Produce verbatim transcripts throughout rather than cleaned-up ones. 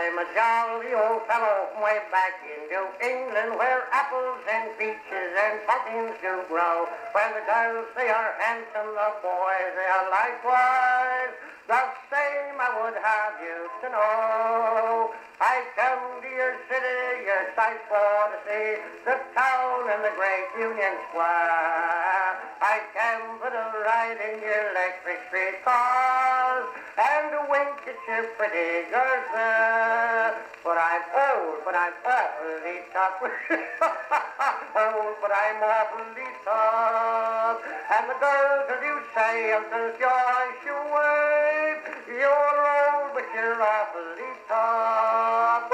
I'm a jolly old fellow from way back in New England, where apples and peaches and pumpkins do grow. Where the girls, they are handsome, the boys, they are likewise the same. I would have you to know. I come to your city, your sight for to see, the town and the great Union Square. I come for to ride in your electric street cars and to wink at your pretty girls there. But I'm old, but I'm awfully tough. Old, but I'm awfully tough. And the girls, as you say, until joy should wave, you're old, but you're awfully tough.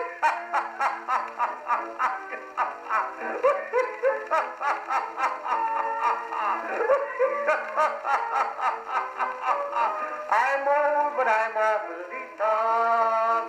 I'm old, but I'm awfully tough.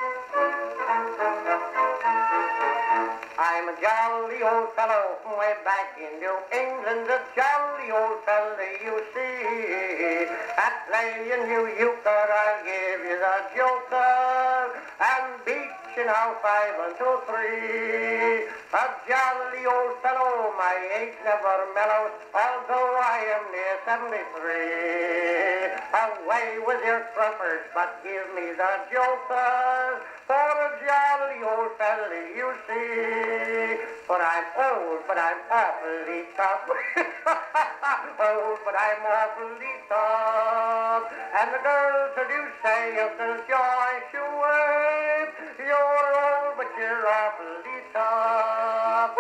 I'm a jolly old fellow from way back in New England, a jolly old fellow you see. At playing you euchre, I'll give you the joker and beat you now five until three. A jolly old fellow, my age never mellows, although I am near seventy-three. Away with your trumpers, but give me the joker, for a jolly old fellow you see. But I'm old, but I'm awfully tough. Old, but I'm awfully tough. And the girls that you say until joy should wave, you're old, but you're awfully tough.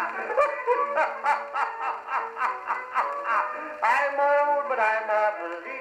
I'm old, but I'm awfully